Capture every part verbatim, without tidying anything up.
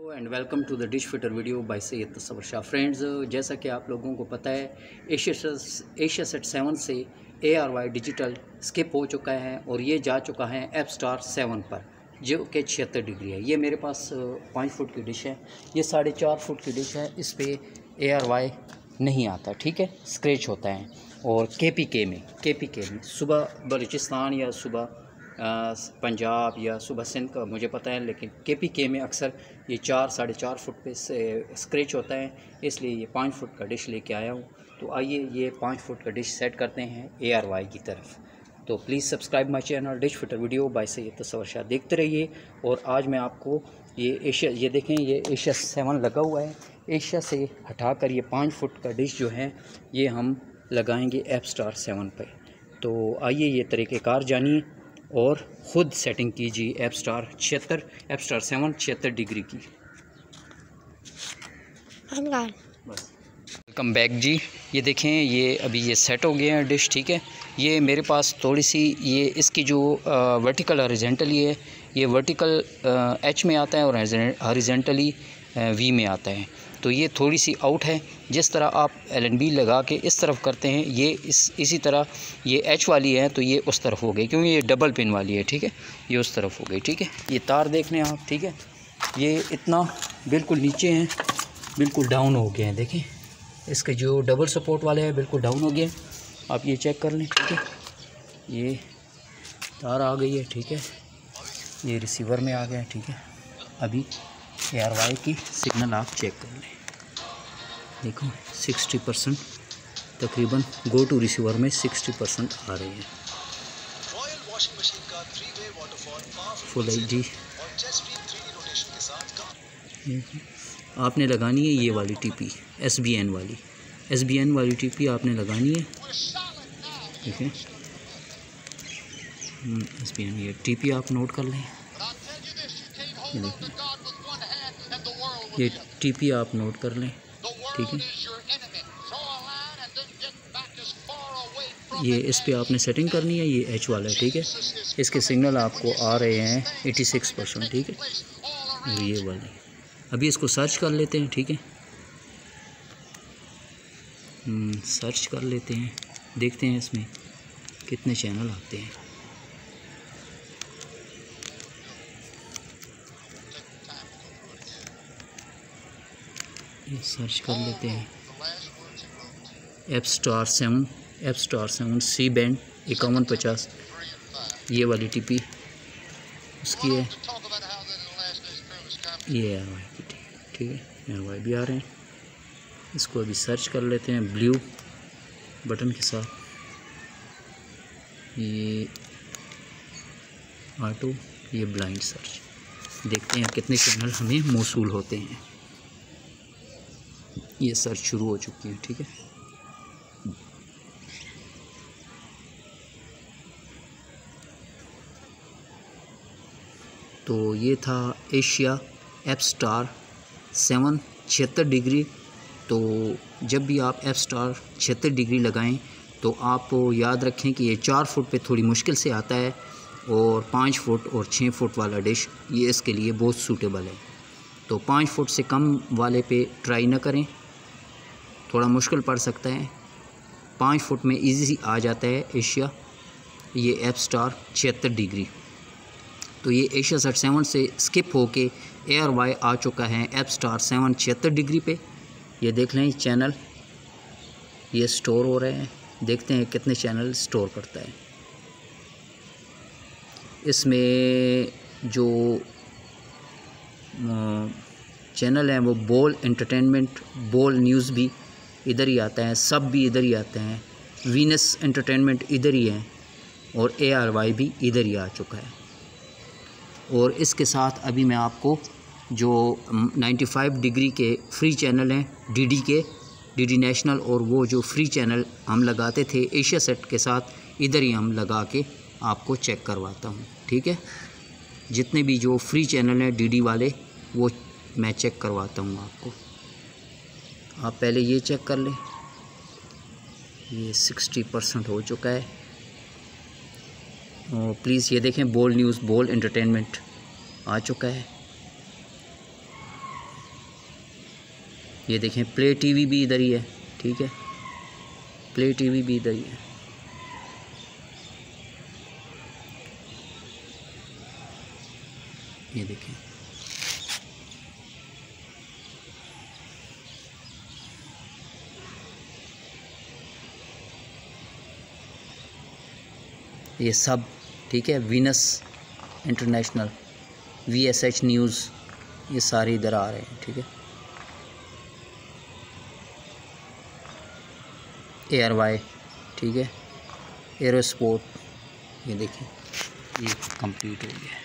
And welcome to the dish fitter video by Syed Tasawwur Shah. Friends, जैसा कि आप लोगों को पता है, एशिया एशिया सेट सेवन से A R Y digital skip हो चुका है और ये जा चुका है एफ स्टार सेवन पर, जो कि छिहत्तर डिग्री है। ये मेरे पास पाँच फुट की डिश है, ये साढ़े चार फुट की डिश है। इस पे ए आर वाई नहीं आता, ठीक है, स्क्रैच होता है। और के पी के में के पी के में सुबह बलूचिस्तान या सुबह पंजाब या सुबह सिंध का मुझे पता है, लेकिन के पी के में अक्सर ये चार साढ़े चार फुट पे से स्क्रैच होता है, इसलिए ये पाँच फुट का डिश लेके आया हूँ। तो आइए ये पाँच फुट का डिश सेट करते हैं ए आर वाई की तरफ। तो please subscribe my channel dish fitter video by Syed Tasawwur Shah, देखते रहिए। और आज मैं आपको ये एशिया, ये देखें, ये एशिया सेवन लगा हुआ है। एशिया से हटाकर ये पाँच फुट का डिश जो है ये हम लगाएंगे एफ स्टार सेवन पर। तो आइए ये तरीक़ेकार जानिए और ख़ुद सेटिंग कीजिए एफ स्टार छिहत्तर एफ स्टार सेवन छिहत्तर डिग्री की। बस वेलकम बैक जी। ये देखें, ये अभी ये सेट हो गए हैं डिश, ठीक है। ये मेरे पास थोड़ी सी ये इसकी जो वर्टिकल हॉरिजॉन्टली है, ये वर्टिकल एच में आता है और हॉरिजॉन्टली वी में आता है। तो ये थोड़ी सी आउट है। जिस तरह आप एल एन बी लगा के इस तरफ करते हैं, ये इस इसी तरह ये एच वाली है तो ये उस तरफ हो गई, क्योंकि ये डबल पिन वाली है, ठीक है। ये उस तरफ हो गई, ठीक है। ये तार देख लें आप, ठीक है। ये इतना बिल्कुल नीचे हैं, बिल्कुल डाउन हो गए हैं, देखें। इसके जो डबल सपोर्ट वाले हैं बिल्कुल डाउन हो गए, आप ये चेक कर लें, ठीक है। ये तार आ गई है, ठीक है। ये रिसीवर में आ गया है, ठीक है। अभी ए आर वाई की सिग्नल आप चेक कर लें, देखो साठ परसेंट तकरीबन गो टू रिसीवर में साठ परसेंट आ रही है। फुल एच डी आपने लगानी है, ये वाली टीपी एस बी एन वाली एस बी एन वाली टीपी आपने लगानी है, ठीक है। एस बी एन ये टीपी आप नोट कर लें, ये देखिए, ये टीपी आप नोट कर लें, ठीक है। ये इस पे आपने सेटिंग करनी है, ये एच वाला है, ठीक है। इसके सिग्नल आपको आ रहे हैं छियासी परसेंट, ठीक है। और ये वाली अभी इसको सर्च कर लेते हैं, ठीक है। सर्च कर लेते हैं, देखते हैं इसमें कितने चैनल आते हैं। ये सर्च कर लेते हैं F star seven F star seven C band इक्यावन पचास, ये वाली टीपी उसकी है। ये आर वाई की, ठीक है। आर वाई भी आ रहे हैं। इसको अभी सर्च कर लेते हैं ब्लू बटन के साथ। ये ऑटो, ये ब्लाइंड सर्च, देखते हैं कितने चैनल हमें मौसूल होते हैं। ये सर्च शुरू हो चुकी है, ठीक है। तो ये था एशिया एफ स्टार सेवन छिहत्तर डिग्री। तो जब भी आप एफ स्टार छिहत्तर डिग्री लगाएं तो आप याद रखें कि ये चार फुट पे थोड़ी मुश्किल से आता है, और पाँच फुट और छः फुट वाला डिश ये इसके लिए बहुत सूटेबल है। तो पाँच फुट से कम वाले पे ट्राई ना करें, थोड़ा मुश्किल पड़ सकता है। पाँच फुट में इजी आ जाता है एशिया ये एफ स्टार छिहत्तर डिग्री। तो ये एशिया सेट सेवन से स्किप होके ए आर वाई आ चुका है एफ स्टार सेवन छिहत्तर डिग्री पे। ये देख लें चैनल, ये स्टोर हो रहे हैं, देखते हैं कितने चैनल स्टोर करता है। इसमें जो चैनल हैं वो बोल एंटरटेनमेंट, बोल न्यूज़ भी इधर ही आता है, सब भी इधर ही आते हैं, वीनस एंटरटेनमेंट इधर ही है, और ए आर वाई भी इधर ही आ चुका है। और इसके साथ अभी मैं आपको जो पचानवे डिग्री के फ्री चैनल हैं डीडी के, डीडी नेशनल, और वो जो फ्री चैनल हम लगाते थे एशिया सेट के साथ, इधर ही हम लगा के आपको चेक करवाता हूँ, ठीक है। जितने भी जो फ्री चैनल हैं डीडी वाले वो मैं चेक करवाता हूँ आपको। आप पहले ये चेक कर लें, ये साठ परसेंट हो चुका है। और प्लीज़ ये देखें बोल न्यूज़, बोल एंटरटेनमेंट आ चुका है। ये देखें प्ले टीवी भी इधर ही है, ठीक है, प्ले टीवी भी इधर ही है। ये देखें, ये सब ठीक है। Venus international, V S H news, ये सारे इधर आ रहे हैं, ठीक है। ए आर वाई, ठीक है, एरो स्पोर्ट, ये देखें, ये कंप्लीट हो गया है।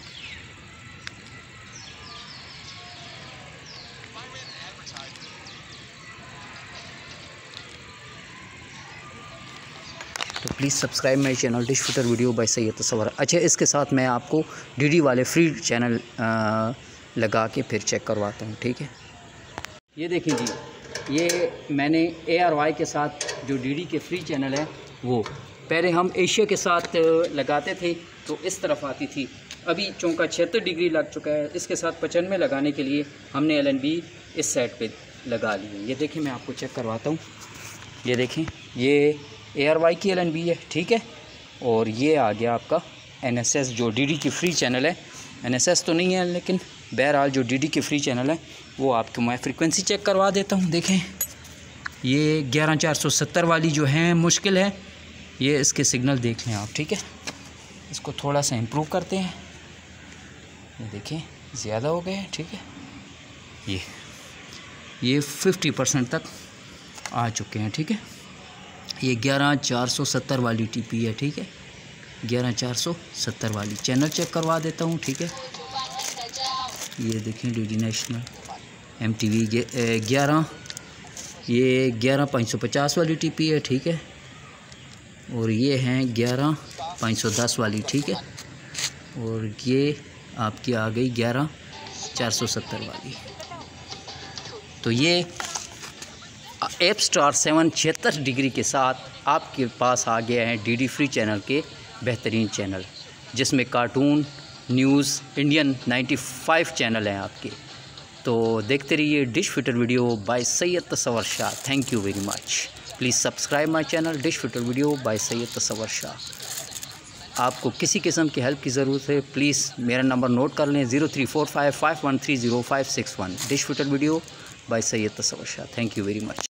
तो please subscribe my channel dish fitter video by Syed Tasawwur. अच्छा, इसके साथ मैं आपको डीडी वाले फ्री चैनल आ, लगा के फिर चेक करवाता हूँ, ठीक है। ये देखिए जी, ये मैंने ए आर वाई के साथ जो डीडी के फ्री चैनल है, वो पहले हम एशिया के साथ लगाते थे तो इस तरफ आती थी, अभी चौंका छिहत्तर डिग्री लग चुका है। इसके साथ पचानवे लगाने के लिए हमने एल एन बी इस साइड पे लगा ली है। ये देखिए, मैं आपको चेक करवाता हूँ। ये देखें, ये ए आर वाई की एल एन बी है, ठीक है, और ये आ गया आपका एन एस एस जो डीडी की फ्री चैनल है। एन एस एस तो नहीं है, लेकिन बहरहाल जो डीडी की फ्री चैनल है वो आपको मैं फ्रीक्वेंसी चेक करवा देता हूँ। देखें, ये ग्यारह चार सौ सत्तर वाली जो है मुश्किल है, ये इसके सिग्नल देख लें आप, ठीक है। इसको थोड़ा सा इम्प्रूव करते हैं। ये देखें, ज़्यादा हो गए, ठीक है। ये ये फिफ्टी परसेंट तक आ चुके हैं, ठीक है। ये ग्यारह चार सौ सत्तर वाली टीपी है, ठीक है, ग्यारह चार सौ सत्तर वाली। चैनल चेक करवा देता हूँ, ठीक है। ये देखें, D D national, M T V ग्यारह, ये ग्यारह पाँच सौ पचास वाली टीपी है, ठीक है, और ये हैं ग्यारह पाँच सौ दस वाली, ठीक है, और ये आपकी आ गई ग्यारह चार सौ सत्तर वाली। तो ये एप स्टार सेवन छिहत्तर डिग्री के साथ आपके पास आ गया है डीडी फ्री चैनल के बेहतरीन चैनल, जिसमें कार्टून, न्यूज़, इंडियन पचानवे चैनल हैं आपके। तो देखते रहिए dish fitter video by Syed Tasawwur Shah. Thank you very much. Please subscribe my channel dish fitter video by Syed Tasawwur Shah. आपको किसी किस्म की हेल्प की ज़रूरत है, प्लीज़ मेरा नंबर नोट कर लें, zero three four five five one three zero five six one. Dish fitter video by Syed Tasawwur Shah. Thank you very much.